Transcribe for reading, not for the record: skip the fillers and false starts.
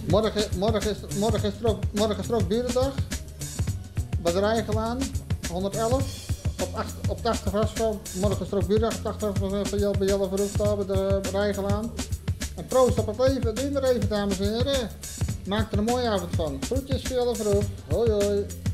Morgen is er ook Dierendag. Bij de Rijgelaan, 111. Op het achtergrasveld. Morgen is er ook Dierendag op het achtergrasveld bij Jelle Verhoef daar bij de Rijgelaan. En proost op het leven, doe maar even dames en heren. Maak er een mooie avond van. Groetjes voor Jelle Verhoef. Hoi hoi.